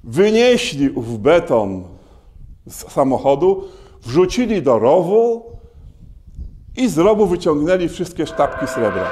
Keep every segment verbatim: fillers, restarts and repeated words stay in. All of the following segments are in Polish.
Wynieśli ów beton z samochodu, wrzucili do rowu i z rowu wyciągnęli wszystkie sztabki srebra.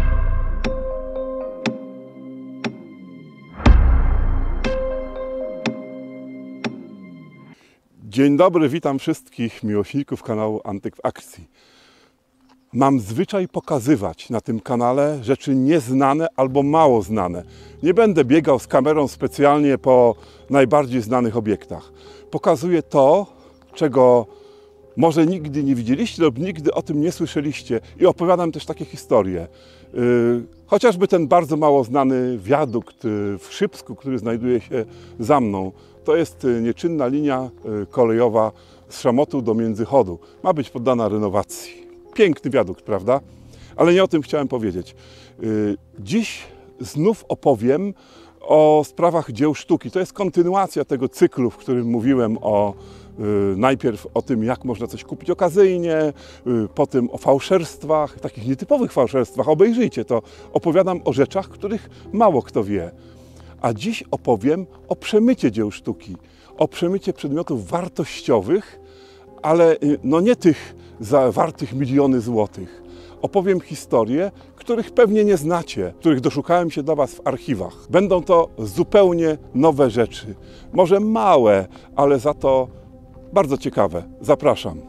Dzień dobry, witam wszystkich miłośników kanału Antyk w Akcji. Mam zwyczaj pokazywać na tym kanale rzeczy nieznane albo mało znane. Nie będę biegał z kamerą specjalnie po najbardziej znanych obiektach. Pokazuję to, czego może nigdy nie widzieliście lub nigdy o tym nie słyszeliście, i opowiadam też takie historie. Yy, chociażby ten bardzo mało znany wiadukt w Szybsku, który znajduje się za mną. To jest nieczynna linia kolejowa z Szamotu do Międzychodu. Ma być poddana renowacji. Piękny wiadukt, prawda? Ale nie o tym chciałem powiedzieć. Dziś znów opowiem o sprawach dzieł sztuki. To jest kontynuacja tego cyklu, w którym mówiłem o najpierw o tym, jak można coś kupić okazyjnie, potem o fałszerstwach, takich nietypowych fałszerstwach. Obejrzyjcie to. Opowiadam o rzeczach, których mało kto wie. A dziś opowiem o przemycie dzieł sztuki, o przemycie przedmiotów wartościowych, ale no nie tych za wartych miliony złotych. Opowiem historie, których pewnie nie znacie, których doszukałem się dla Was w archiwach. Będą to zupełnie nowe rzeczy. Może małe, ale za to bardzo ciekawe. Zapraszam.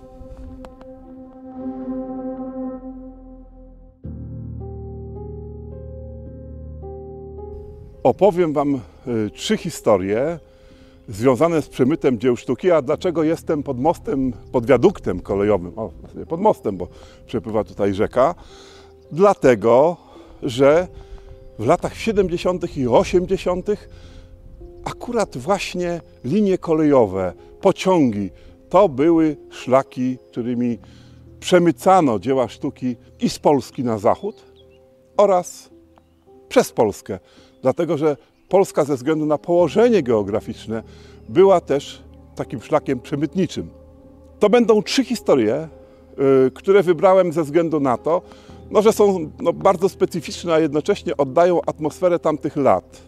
Opowiem Wam y, trzy historie związane z przemytem dzieł sztuki. A dlaczego jestem pod mostem, pod wiaduktem kolejowym? O, pod mostem, bo przepływa tutaj rzeka. Dlatego, że w latach siedemdziesiątych i osiemdziesiątych akurat właśnie linie kolejowe, pociągi, to były szlaki, którymi przemycano dzieła sztuki i z Polski na zachód oraz przez Polskę. Dlatego, że Polska ze względu na położenie geograficzne była też takim szlakiem przemytniczym. To będą trzy historie, yy, które wybrałem ze względu na to, no, że są no, bardzo specyficzne, a jednocześnie oddają atmosferę tamtych lat.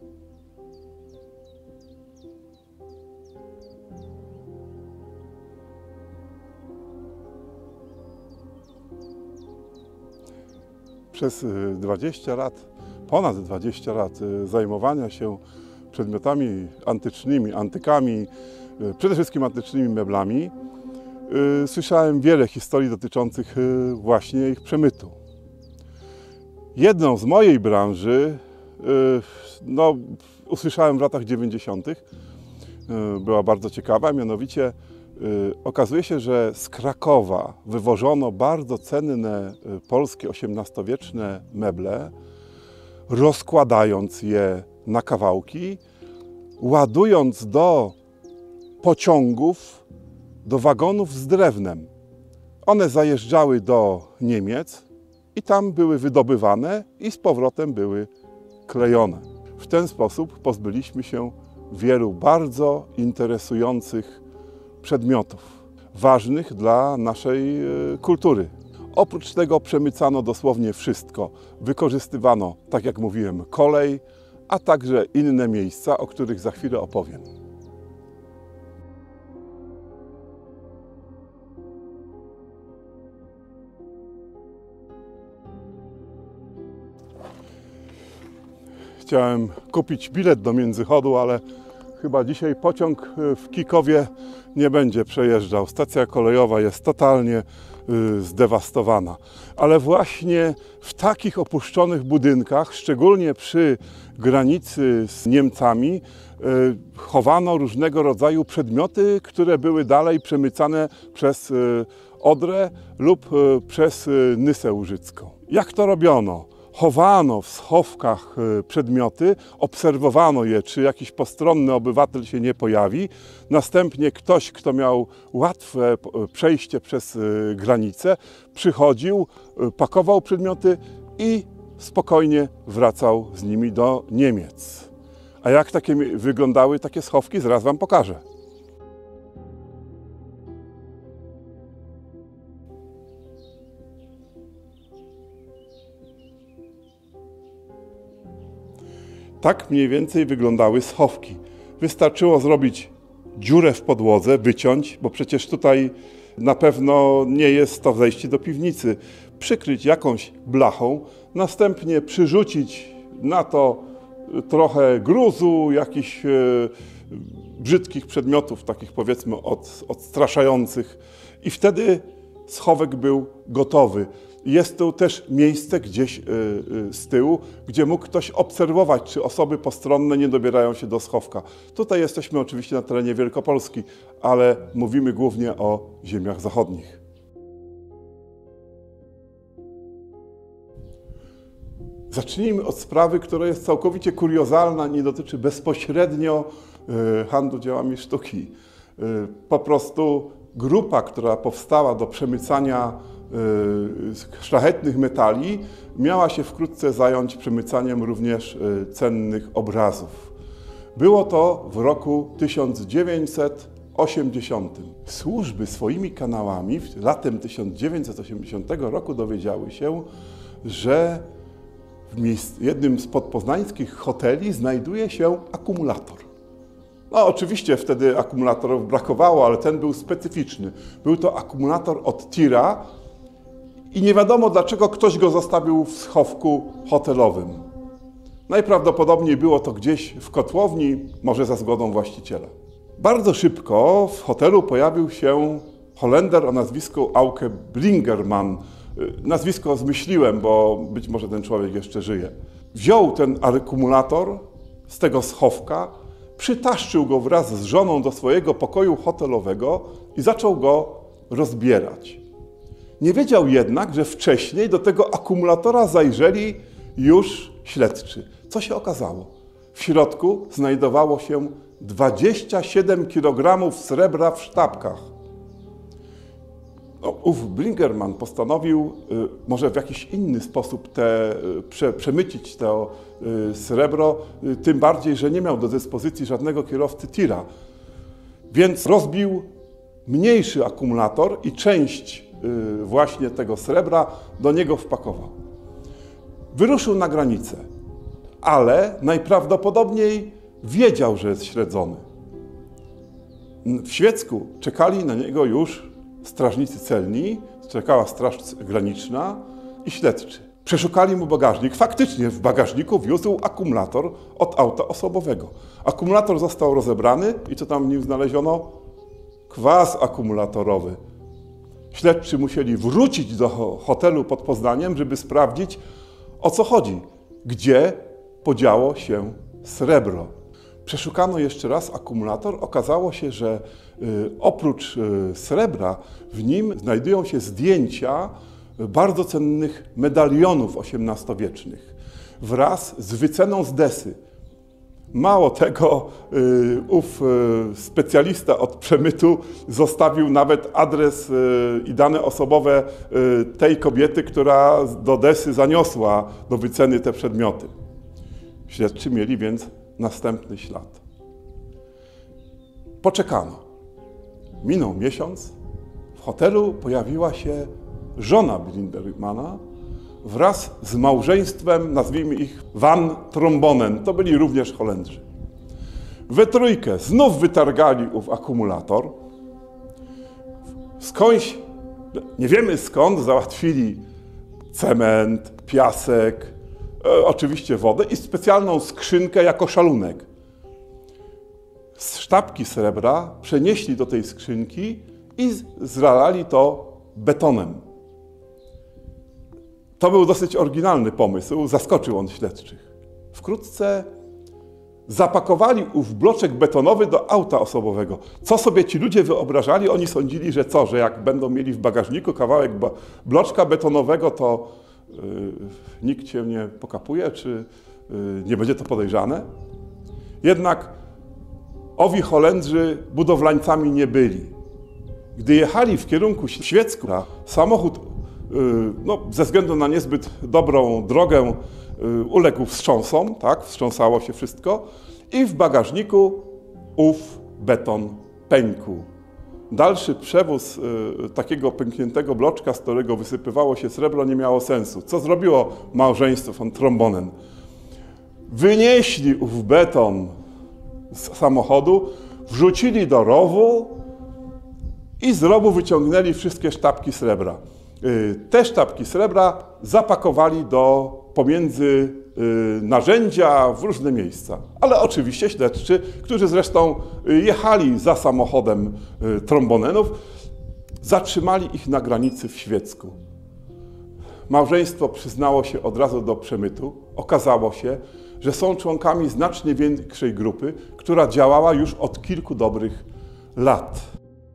Przez dwadzieścia lat ponad dwadzieścia lat zajmowania się przedmiotami antycznymi, antykami, przede wszystkim antycznymi meblami, słyszałem wiele historii dotyczących właśnie ich przemytu. Jedną z mojej branży no, usłyszałem w latach dziewięćdziesiątych. Była bardzo ciekawa, mianowicie okazuje się, że z Krakowa wywożono bardzo cenne polskie osiemnastowieczne meble, rozkładając je na kawałki, ładując do pociągów, do wagonów z drewnem. One zajeżdżały do Niemiec i tam były wydobywane i z powrotem były klejone. W ten sposób pozbyliśmy się wielu bardzo interesujących przedmiotów, ważnych dla naszej kultury. Oprócz tego przemycano dosłownie wszystko. Wykorzystywano, tak jak mówiłem, kolej, a także inne miejsca, o których za chwilę opowiem. Chciałem kupić bilet do Międzychodu, ale chyba dzisiaj pociąg w Kikowie nie będzie przejeżdżał. Stacja kolejowa jest totalnie zdewastowana. Ale właśnie w takich opuszczonych budynkach, szczególnie przy granicy z Niemcami, chowano różnego rodzaju przedmioty, które były dalej przemycane przez Odrę lub przez Nysę Łużycką. Jak to robiono? Chowano w schowkach przedmioty, obserwowano je, czy jakiś postronny obywatel się nie pojawi. Następnie ktoś, kto miał łatwe przejście przez granicę, przychodził, pakował przedmioty i spokojnie wracał z nimi do Niemiec. A jak takie wyglądały takie schowki, zaraz Wam pokażę. Tak mniej więcej wyglądały schowki. Wystarczyło zrobić dziurę w podłodze, wyciąć, bo przecież tutaj na pewno nie jest to wejście do piwnicy. Przykryć jakąś blachą, następnie przyrzucić na to trochę gruzu, jakichś e, brzydkich przedmiotów, takich powiedzmy od, odstraszających, i wtedy schowek był gotowy. Jest tu też miejsce gdzieś y, y, z tyłu, gdzie mógł ktoś obserwować, czy osoby postronne nie dobierają się do schowka. Tutaj jesteśmy oczywiście na terenie Wielkopolski, ale mówimy głównie o ziemiach zachodnich. Zacznijmy od sprawy, która jest całkowicie kuriozalna, nie dotyczy bezpośrednio y, handlu dziełami sztuki. Y, po prostu grupa, która powstała do przemycania y, szlachetnych metali, miała się wkrótce zająć przemycaniem również y, cennych obrazów. Było to w roku tysiąc dziewięćset osiemdziesiątym. Służby swoimi kanałami latem tysiąc dziewięćset osiemdziesiątego roku dowiedziały się, że w jednym z podpoznańskich hoteli znajduje się akumulator. No oczywiście wtedy akumulatorów brakowało, ale ten był specyficzny. Był to akumulator od tira i nie wiadomo dlaczego ktoś go zostawił w schowku hotelowym. Najprawdopodobniej było to gdzieś w kotłowni, może za zgodą właściciela. Bardzo szybko w hotelu pojawił się Holender o nazwisku Auke Blingerman. Nazwisko zmyśliłem, bo być może ten człowiek jeszcze żyje. Wziął ten akumulator z tego schowka, przytaszczył go wraz z żoną do swojego pokoju hotelowego i zaczął go rozbierać. Nie wiedział jednak, że wcześniej do tego akumulatora zajrzeli już śledczy. Co się okazało? W środku znajdowało się dwadzieścia siedem kilogramów srebra w sztabkach. No, ów Blingerman postanowił y, może w jakiś inny sposób te, y, prze, przemycić to y, srebro, y, tym bardziej, że nie miał do dyspozycji żadnego kierowcy tira. Więc rozbił mniejszy akumulator i część y, właśnie tego srebra do niego wpakował. Wyruszył na granicę, ale najprawdopodobniej wiedział, że jest śledzony. W Świecku czekali na niego już strażnicy celni, czekała Straż Graniczna i śledczy. Przeszukali mu bagażnik. Faktycznie w bagażniku wiózł akumulator od auta osobowego. Akumulator został rozebrany i co tam w nim znaleziono? Kwas akumulatorowy. Śledczy musieli wrócić do hotelu pod Poznaniem, żeby sprawdzić, o co chodzi, gdzie podziało się srebro. Przeszukano jeszcze raz akumulator. Okazało się, że y, oprócz y, srebra w nim znajdują się zdjęcia bardzo cennych medalionów osiemnastowiecznych wraz z wyceną z desy. Mało tego, y, ów y, specjalista od przemytu zostawił nawet adres y, i dane osobowe y, tej kobiety, która do desy zaniosła do wyceny te przedmioty. Śledczy mieli więc następny ślad. Poczekano. Minął miesiąc. W hotelu pojawiła się żona Blindermana wraz z małżeństwem, nazwijmy ich Van Trombonen. To byli również Holendrzy. We trójkę znów wytargali ów akumulator. Skądś, nie wiemy skąd, załatwili cement, piasek, e, oczywiście wodę i specjalną skrzynkę jako szalunek. Z sztabki srebra przenieśli do tej skrzynki i zalali to betonem. To był dosyć oryginalny pomysł, zaskoczył on śledczych. Wkrótce zapakowali ów bloczek betonowy do auta osobowego. Co sobie ci ludzie wyobrażali? Oni sądzili, że co, że jak będą mieli w bagażniku kawałek bloczka betonowego, to yy, nikt się nie pokapuje, czy yy, nie będzie to podejrzane? Jednak owi Holendrzy budowlańcami nie byli. Gdy jechali w kierunku Świecku, samochód no, ze względu na niezbyt dobrą drogę uległ wstrząsom, tak, wstrząsało się wszystko i w bagażniku ów beton pękł. Dalszy przewóz y, takiego pękniętego bloczka, z którego wysypywało się srebro, nie miało sensu. Co zrobiło małżeństwo von Trombonen? Wynieśli ów beton z samochodu, wrzucili do rowu i z rowu wyciągnęli wszystkie sztabki srebra. Te sztabki srebra zapakowali do pomiędzy narzędzia w różne miejsca. Ale oczywiście śledczy, którzy zresztą jechali za samochodem trombonenów, zatrzymali ich na granicy w Świecku. Małżeństwo przyznało się od razu do przemytu. Okazało się, że są członkami znacznie większej grupy, która działała już od kilku dobrych lat.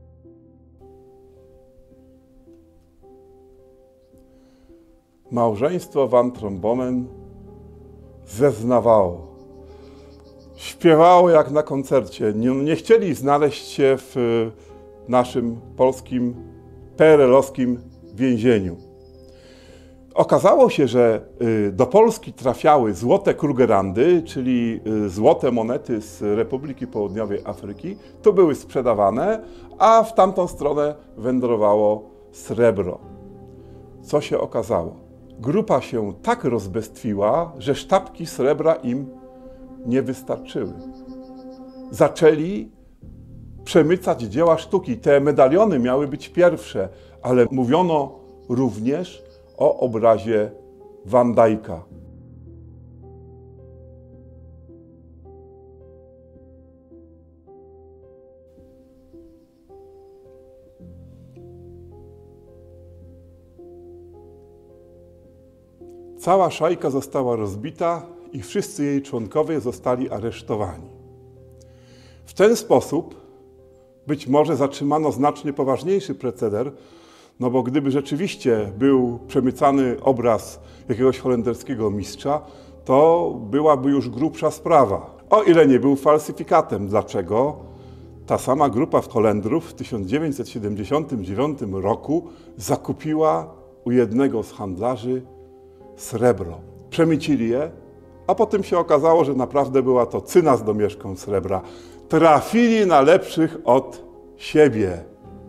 Małżeństwo Van Trombonen zeznawało. Śpiewało jak na koncercie. Nie, nie chcieli znaleźć się w naszym polskim, P R L-owskim więzieniu. Okazało się, że do Polski trafiały złote krugerandy, czyli złote monety z Republiki Południowej Afryki. Tu były sprzedawane, a w tamtą stronę wędrowało srebro. Co się okazało? Grupa się tak rozbestwiła, że sztabki srebra im nie wystarczyły. Zaczęli przemycać dzieła sztuki. Te medaliony miały być pierwsze, ale mówiono również o obrazie Van Dycka. Cała szajka została rozbita i wszyscy jej członkowie zostali aresztowani. W ten sposób być może zatrzymano znacznie poważniejszy proceder, no bo gdyby rzeczywiście był przemycany obraz jakiegoś holenderskiego mistrza, to byłaby już grubsza sprawa. O ile nie był falsyfikatem. Dlaczego? Ta sama grupa Holendrów w tysiąc dziewięćset siedemdziesiątym dziewiątym roku zakupiła u jednego z handlarzy srebro. Przemycili je, a potem się okazało, że naprawdę była to cyna z domieszką srebra. Trafili na lepszych od siebie.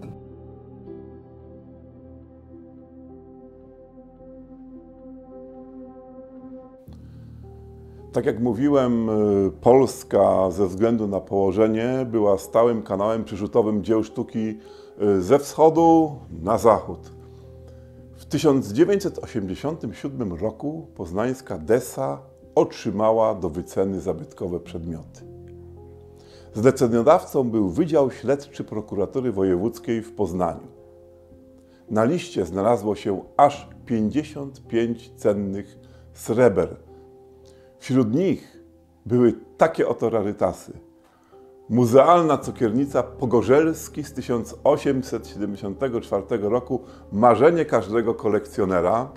Tak jak mówiłem, Polska ze względu na położenie była stałym kanałem przyrzutowym dzieł sztuki ze wschodu na zachód. W tysiąc dziewięćset osiemdziesiątym siódmym roku poznańska Desa otrzymała do wyceny zabytkowe przedmioty. Zleceniodawcą był Wydział Śledczy Prokuratury Wojewódzkiej w Poznaniu. Na liście znalazło się aż pięćdziesiąt pięć cennych sreber. Wśród nich były takie oto rarytasy. Muzealna cukiernica Pogorzelski z tysiąc osiemset siedemdziesiątego czwartego roku, marzenie każdego kolekcjonera.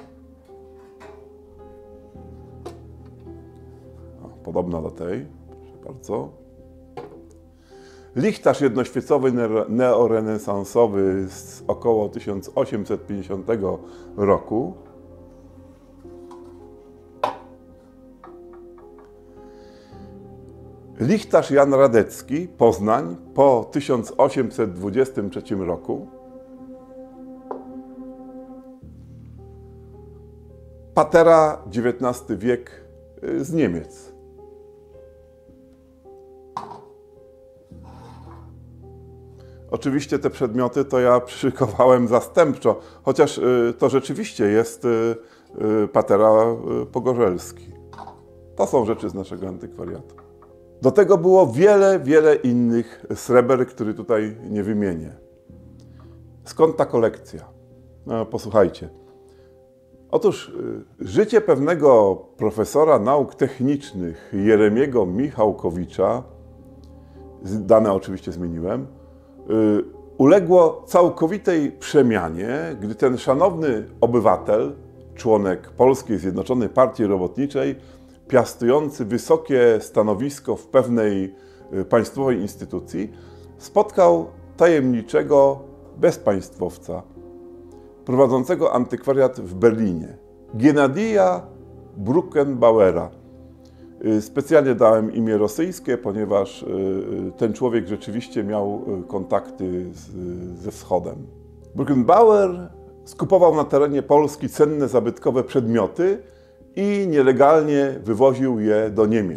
O, podobna do tej, proszę bardzo. Lichtarz jednoświecowy neorenesansowy z około tysiąc osiemset pięćdziesiątego roku. Lichtarz Jan Radecki, Poznań, po tysiąc osiemset dwudziestym trzecim roku. Patera dziewiętnasty wiek z Niemiec. Oczywiście te przedmioty to ja przyszykowałem zastępczo, chociaż to rzeczywiście jest patera Pogorzelski. To są rzeczy z naszego antykwariatu. Do tego było wiele, wiele innych sreber, które tutaj nie wymienię. Skąd ta kolekcja? No, posłuchajcie. Otóż życie pewnego profesora nauk technicznych Jeremiego Michałkowicza, dane oczywiście zmieniłem, uległo całkowitej przemianie, gdy ten szanowny obywatel, członek Polskiej Zjednoczonej Partii Robotniczej, piastujący wysokie stanowisko w pewnej państwowej instytucji, spotkał tajemniczego bezpaństwowca prowadzącego antykwariat w Berlinie, Gennadija Bruckenbauera. Specjalnie dałem imię rosyjskie, ponieważ ten człowiek rzeczywiście miał kontakty z, ze wschodem. Bruckenbauer skupował na terenie Polski cenne zabytkowe przedmioty i nielegalnie wywoził je do Niemiec.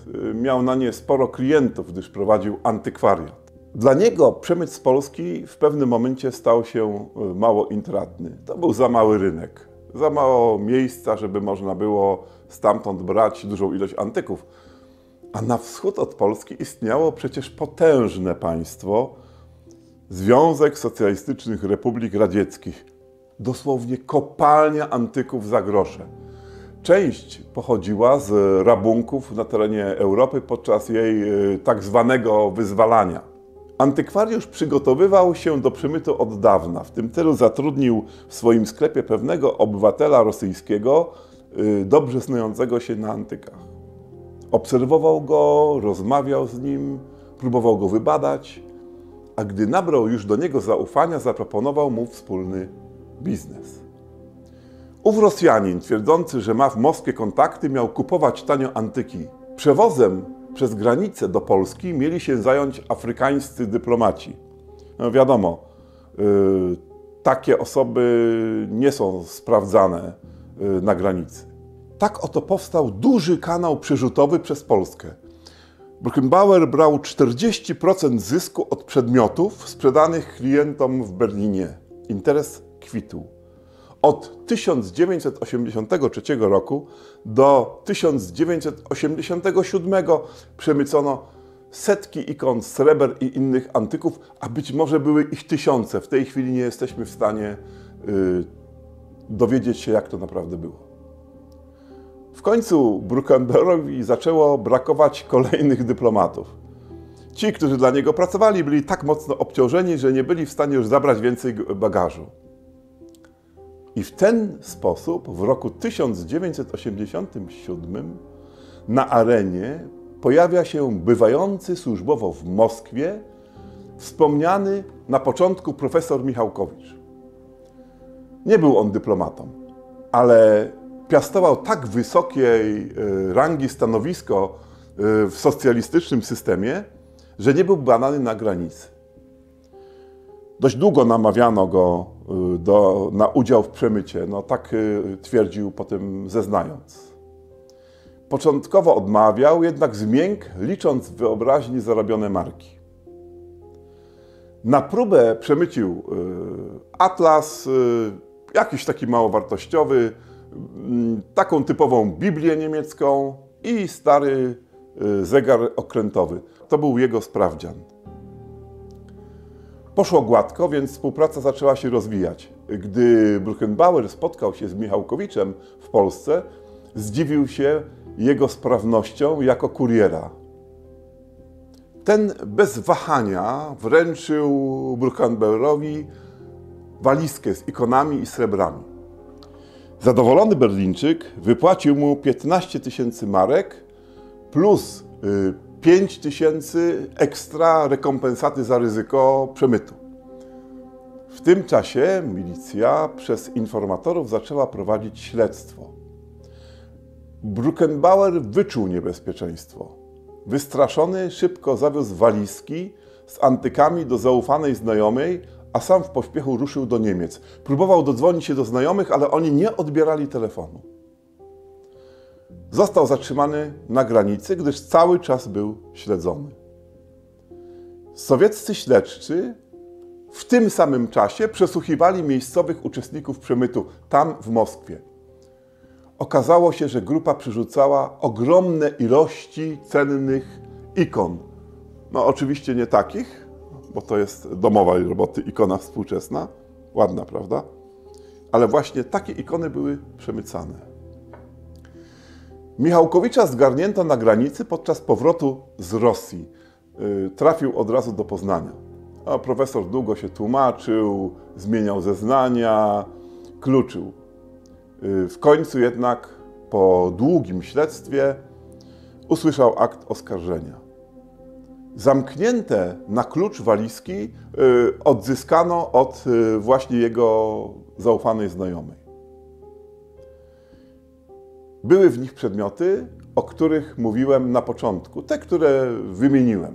miał na nie sporo klientów, gdyż prowadził antykwariat. Dla niego przemyt z Polski w pewnym momencie stał się mało intratny. To był za mały rynek, za mało miejsca, żeby można było stamtąd brać dużą ilość antyków. A na wschód od Polski istniało przecież potężne państwo, Związek Socjalistycznych Republik Radzieckich. Dosłownie kopalnia antyków za grosze. Część pochodziła z rabunków na terenie Europy podczas jej tak zwanego wyzwalania. Antykwariusz przygotowywał się do przemytu od dawna. W tym celu zatrudnił w swoim sklepie pewnego obywatela rosyjskiego, dobrze znającego się na antykach. Obserwował go, rozmawiał z nim, próbował go wybadać, a gdy nabrał już do niego zaufania, zaproponował mu wspólny biznes. Ów Rosjanin, twierdzący, że ma w Moskwie kontakty, miał kupować tanio antyki. Przewozem przez granicę do Polski mieli się zająć afrykańscy dyplomaci. No wiadomo, yy, takie osoby nie są sprawdzane yy, na granicy. Tak oto powstał duży kanał przerzutowy przez Polskę. Brückenbauer brał czterdzieści procent zysku od przedmiotów sprzedanych klientom w Berlinie. Interes kwitł. Od tysiąc dziewięćset osiemdziesiątego trzeciego roku do tysiąc dziewięćset osiemdziesiątego siódmego przemycono setki ikon, sreber i innych antyków, a być może były ich tysiące. W tej chwili nie jesteśmy w stanie yy, dowiedzieć się, jak to naprawdę było. W końcu Brückenbauerowi zaczęło brakować kolejnych dyplomatów. Ci, którzy dla niego pracowali, byli tak mocno obciążeni, że nie byli w stanie już zabrać więcej bagażu. I w ten sposób w roku tysiąc dziewięćset osiemdziesiątym siódmym na arenie pojawia się bywający służbowo w Moskwie wspomniany na początku profesor Michałkowicz. Nie był on dyplomatą, ale piastował tak wysokiej rangi stanowisko w socjalistycznym systemie, że nie był badany na granicy. Dość długo namawiano go do, na udział w przemycie, no tak twierdził potem zeznając. Początkowo odmawiał, jednak zmiękł, licząc w wyobraźni zarobione marki. Na próbę przemycił atlas, jakiś taki małowartościowy, taką typową Biblię niemiecką i stary zegar okrętowy. To był jego sprawdzian. Poszło gładko, więc współpraca zaczęła się rozwijać. Gdy Brückenbauer spotkał się z Michałkowiczem w Polsce, zdziwił się jego sprawnością jako kuriera. Ten bez wahania wręczył Brückenbauerowi walizkę z ikonami i srebrami. Zadowolony Berlińczyk wypłacił mu piętnaście tysięcy marek plus pięć tysięcy ekstra rekompensaty za ryzyko przemytu. W tym czasie milicja przez informatorów zaczęła prowadzić śledztwo. Brückenbauer wyczuł niebezpieczeństwo. Wystraszony szybko zawiózł walizki z antykami do zaufanej znajomej, a sam w pośpiechu ruszył do Niemiec. Próbował dodzwonić się do znajomych, ale oni nie odbierali telefonu. Został zatrzymany na granicy, gdyż cały czas był śledzony. Sowieccy śledczy w tym samym czasie przesłuchiwali miejscowych uczestników przemytu tam w Moskwie. Okazało się, że grupa przerzucała ogromne ilości cennych ikon. No oczywiście nie takich, bo to jest domowa roboty, ikona współczesna. Ładna, prawda? Ale właśnie takie ikony były przemycane. Michałkowicza zgarnięto na granicy podczas powrotu z Rosji. Trafił od razu do Poznania. A profesor długo się tłumaczył, zmieniał zeznania, kluczył. W końcu jednak po długim śledztwie usłyszał akt oskarżenia. Zamknięte na klucz walizki odzyskano od właśnie jego zaufanej znajomej. Były w nich przedmioty, o których mówiłem na początku, te, które wymieniłem.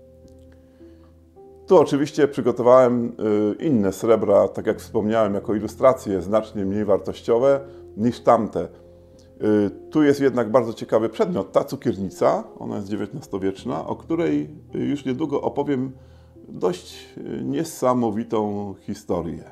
Tu oczywiście przygotowałem inne srebra, tak jak wspomniałem, jako ilustracje znacznie mniej wartościowe niż tamte. Tu jest jednak bardzo ciekawy przedmiot, ta cukiernica, ona jest dziewiętnastowieczna, o której już niedługo opowiem dość niesamowitą historię.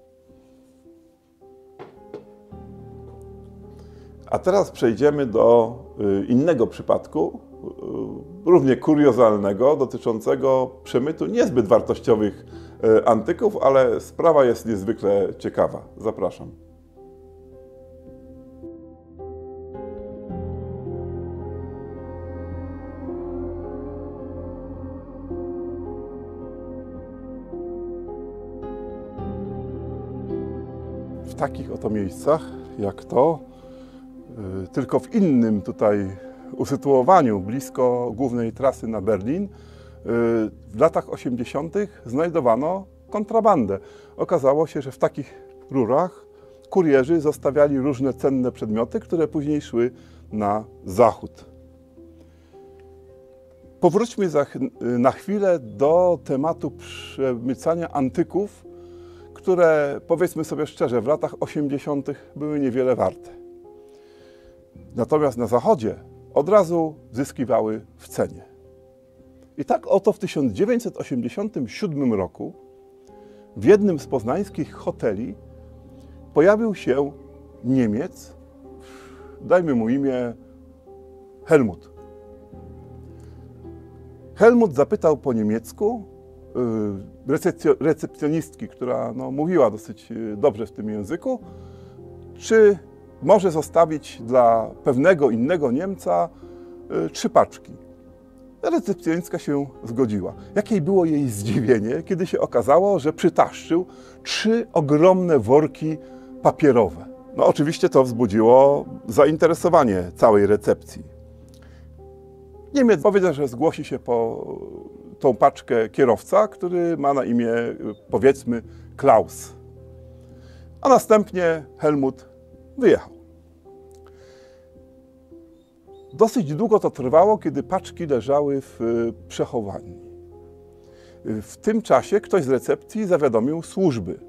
A teraz przejdziemy do innego przypadku, równie kuriozalnego, dotyczącego przemytu niezbyt wartościowych antyków, ale sprawa jest niezwykle ciekawa. Zapraszam. W takich oto miejscach jak to, tylko w innym tutaj usytuowaniu, blisko głównej trasy na Berlin, w latach osiemdziesiątych znajdowano kontrabandę. Okazało się, że w takich rurach kurierzy zostawiali różne cenne przedmioty, które później szły na zachód. Powróćmy za, na chwilę do tematu przemycania antyków, które, powiedzmy sobie szczerze, w latach osiemdziesiątych były niewiele warte. Natomiast na zachodzie od razu zyskiwały w cenie. I tak oto w tysiąc dziewięćset osiemdziesiątym siódmym roku w jednym z poznańskich hoteli pojawił się Niemiec, dajmy mu imię Helmut. Helmut zapytał po niemiecku recepcjonistki, która no, mówiła dosyć dobrze w tym języku, czy może zostawić dla pewnego innego Niemca trzy paczki. Recepcjonistka się zgodziła. Jakie było jej zdziwienie, kiedy się okazało, że przytaszczył trzy ogromne worki papierowe. No oczywiście to wzbudziło zainteresowanie całej recepcji. Niemiec powiedział, że zgłosi się po tą paczkę kierowca, który ma na imię, powiedzmy, Klaus. A następnie Helmut wyjechał. Dosyć długo to trwało, kiedy paczki leżały w przechowalni. W tym czasie ktoś z recepcji zawiadomił służby.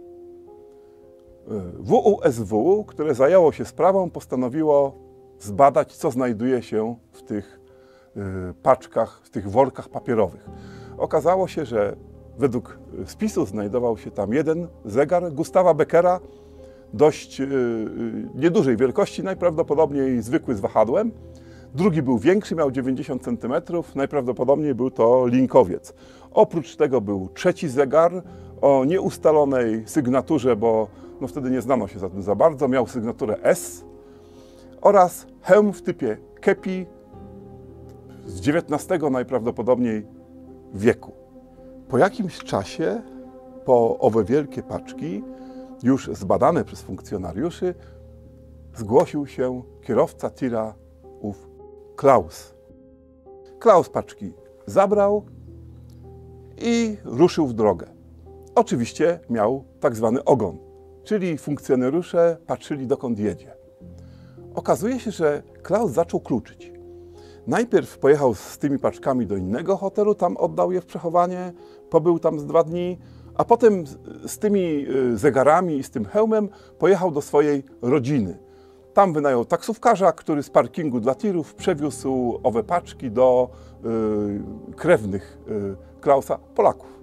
W U S W, które zajęło się sprawą, postanowiło zbadać, co znajduje się w tych paczkach, w tych workach papierowych. Okazało się, że według spisu znajdował się tam jeden zegar Gustawa Beckera, dość niedużej wielkości, najprawdopodobniej zwykły z wahadłem. Drugi był większy, miał dziewięćdziesiąt centymetrów, najprawdopodobniej był to linkowiec. Oprócz tego był trzeci zegar o nieustalonej sygnaturze, bo no wtedy nie znano się za tym za bardzo, miał sygnaturę S oraz hełm w typie kepi z dziewiętnastego najprawdopodobniej wieku. Po jakimś czasie, po owe wielkie paczki, już zbadane przez funkcjonariuszy, zgłosił się kierowca tira, ów Klaus. Klaus paczki zabrał i ruszył w drogę. Oczywiście miał tak zwany ogon, czyli funkcjonariusze patrzyli, dokąd jedzie. Okazuje się, że Klaus zaczął kluczyć. Najpierw pojechał z tymi paczkami do innego hotelu, tam oddał je w przechowanie, pobył tam z dwa dni, a potem z tymi zegarami i z tym hełmem pojechał do swojej rodziny. Tam wynajął taksówkarza, który z parkingu dla tirów przewiózł owe paczki do y, krewnych y, Klausa, Polaków.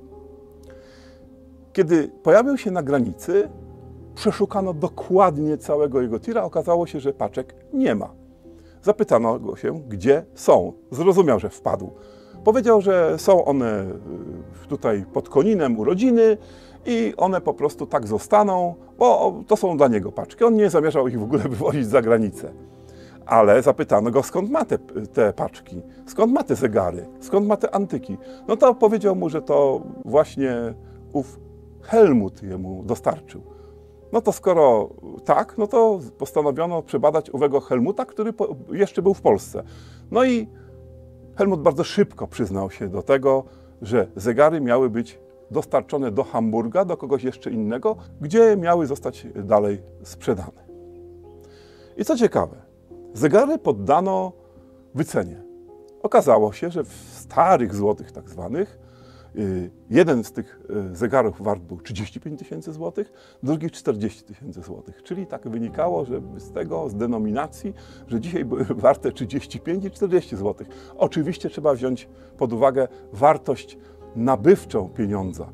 Kiedy pojawił się na granicy, przeszukano dokładnie całego jego tira. Okazało się, że paczek nie ma. Zapytano go się, gdzie są. Zrozumiał, że wpadł. Powiedział, że są one tutaj pod Koninem u rodziny i one po prostu tak zostaną, bo to są dla niego paczki. On nie zamierzał ich w ogóle wywozić za granicę. Ale zapytano go, skąd ma te, te paczki, skąd ma te zegary, skąd ma te antyki. No to powiedział mu, że to właśnie ów Helmut jemu dostarczył. No to skoro tak, no to postanowiono przebadać owego Helmuta, który jeszcze był w Polsce. No i Helmut bardzo szybko przyznał się do tego, że zegary miały być dostarczone do Hamburga, do kogoś jeszcze innego, gdzie miały zostać dalej sprzedane. I co ciekawe, zegary poddano wycenie. Okazało się, że w starych złotych tak zwanych Jeden z tych zegarów wart był trzydzieści pięć tysięcy złotych, drugi czterdzieści tysięcy złotych. Czyli tak wynikało, że z tego, z denominacji, że dzisiaj były warte trzydzieści pięć i czterdzieści złotych. Oczywiście trzeba wziąć pod uwagę wartość nabywczą pieniądza.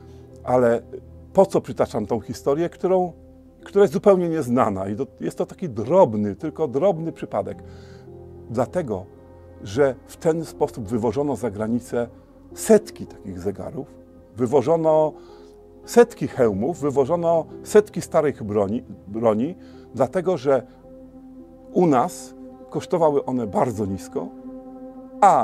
Ale po co przytaczam tą historię, którą, która jest zupełnie nieznana i to, jest to taki drobny, tylko drobny przypadek. Dlatego, że w ten sposób wywożono za granicę setki takich zegarów, wywożono setki hełmów, wywożono setki starych broni, broni, dlatego że u nas kosztowały one bardzo nisko, a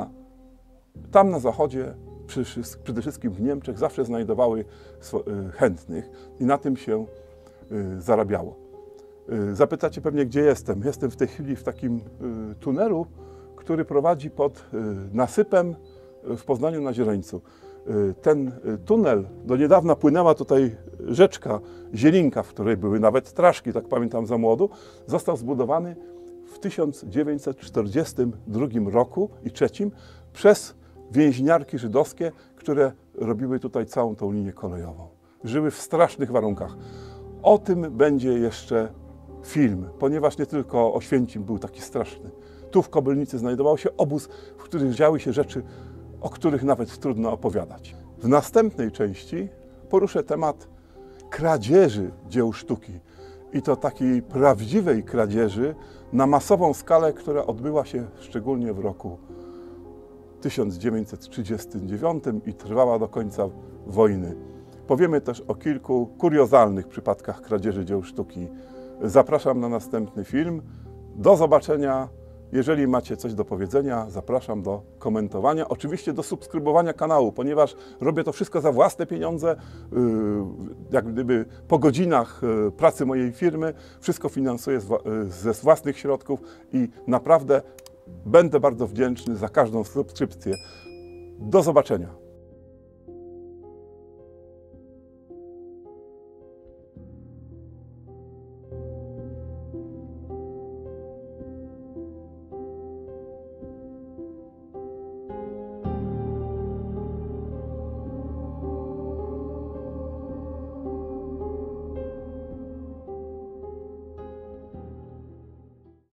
tam na zachodzie, przede wszystkim w Niemczech, zawsze znajdowały chętnych i na tym się zarabiało. Zapytacie pewnie, gdzie jestem. Jestem w tej chwili w takim tunelu, który prowadzi pod nasypem w Poznaniu na Zieleńcu. Ten tunel, do niedawna płynęła tutaj rzeczka Zielinka, w której były nawet traszki, tak pamiętam za młodu, został zbudowany w tysiąc dziewięćset czterdziestym drugim roku i trzecim przez więźniarki żydowskie, które robiły tutaj całą tą linię kolejową. Żyły w strasznych warunkach. O tym będzie jeszcze film, ponieważ nie tylko Oświęcim był taki straszny. Tu w Kobylnicy znajdował się obóz, w którym działy się rzeczy, o których nawet trudno opowiadać. W następnej części poruszę temat kradzieży dzieł sztuki. I to takiej prawdziwej kradzieży na masową skalę, która odbyła się szczególnie w roku tysiąc dziewięćset trzydziestym dziewiątym i trwała do końca wojny. Powiemy też o kilku kuriozalnych przypadkach kradzieży dzieł sztuki. Zapraszam na następny film. Do zobaczenia. Jeżeli macie coś do powiedzenia, zapraszam do komentowania. Oczywiście do subskrybowania kanału, ponieważ robię to wszystko za własne pieniądze, jak gdyby po godzinach pracy mojej firmy. Wszystko finansuję ze własnych środków i naprawdę będę bardzo wdzięczny za każdą subskrypcję. Do zobaczenia.